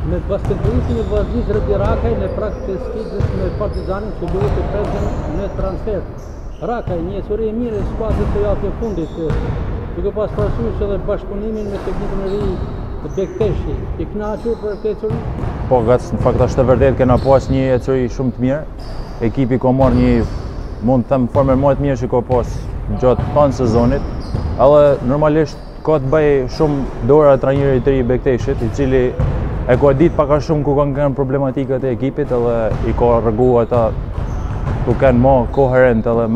Me basketbollistin e Vllaznisë Redi Rakaj në Pragndeshja me Partizanin që luhet të prezën në transfer. Rakaj, një histori e mirë e skuadrës së javës së fundit, duke pas parasysh edhe bashkëpunimin me teknikun e ri të Bekteshi. I kënaqur për këtë histori? Po, në fakt është e vërtet kena pas një histori shumë të mirë. Ekipi ka marrë një, mund të them, formë më të mirë që ka pas gjatë të sezonit. Edhe normalisht ka të bëj shumë dora trajnerit të ri Bekteshit, i cili e ka ditë pak a shumë ku kanë qenë problematikat e ekipit edhe i ka rregu ata ku kanë më koherent edhe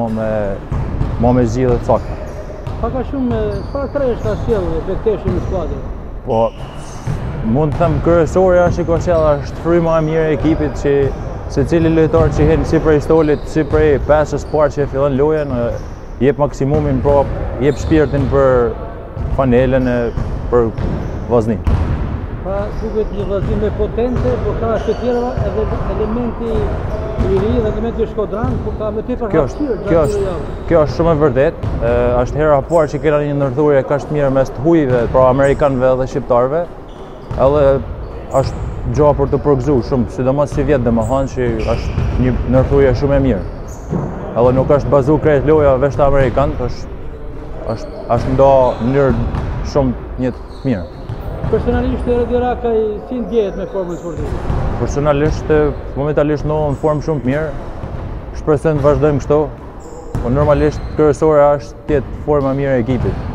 më me zgjidhje të sakta. Pak a shumë çfarë tresh ka sjell Bekteshi në skuadrë? Po, mund të them kryesorja që ka sjell është fryma e mirë e ekipit që secili lojtar që hen si prej stolit, si prej pesës parë që fillon lojën, jep maksimumin, pra jep shpirtin për fanelen e për Vllaznin. Pra, duket një Vllaznin me potente, por ka të tjera edhe elementi i ri dhe elementi shkodran, por ka me tepër hapësirë. Kjo është shumë e vërtet. Është hera e parë që kena një ndërthurje kaq të mirë mes të hujve, pra amerikanëve dhe shqiptarëve. Edhe është gjë për të përgëzuar shumë, sidomos si vjet domethënë që është një ndërthurje shumë e mirë. Edhe nuk është bazuar krejt loja veç të amerikanët, është ndo në mënyrë shumë një të mirë. Personalisht Redi Rakaj si ndjehet me formën sportive? Personalisht, momentalisht në formë shumë të mirë. Shpresoj të vazhdojmë kështu. Po normalisht kryesore është të jetë forma mirë e ekipit.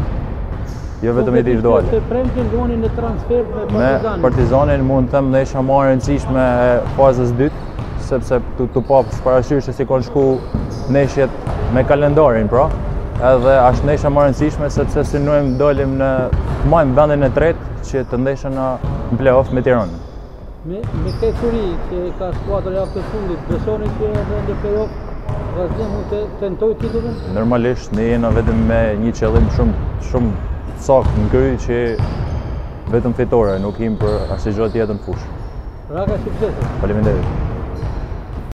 Jo vetëm individuale. Se premten duani në transfer me Partizanin. Me Partizanin mund të them ne isha marrë rëndësishme fazës dytë, sepse tu pa parasysh se si kanë shku neshjet me kalendarin, pra. Edhe është nesha më rëndësishme sepse synojmë dalim në majmë vendin e tretë që të ndeshën në play-off me Tiranën. Me këtë histori që ka skuadra javë të fundit, besoni që edhe në play-off Vllaznia mund të tentojë titullin? Normalisht ne jena vetëm me një qëllim shumë saktë në kry që vetëm fitore, nuk him për asnjë gjë tjetër në fushë. Rakaj, sukses. Faleminderit.